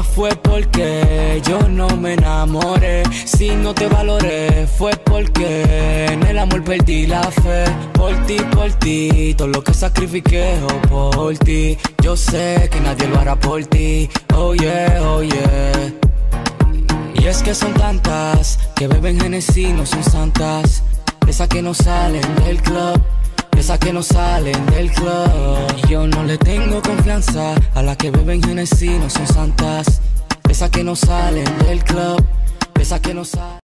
fue porque yo no me enamoré. Si no te valoré, fue porque en el amor perdí la fe. Por ti, todo lo que sacrifiqué, oh, por ti. Yo sé que nadie lo hará por ti, oh yeah, oh yeah. Y es que son tantas que beben Genesis, no son santas. Esas que no salen del club, esas que no salen del club. Y yo no le tengo confianza a las que beben Genesis, no son santas. Esas que no salen del club, esas que no salen.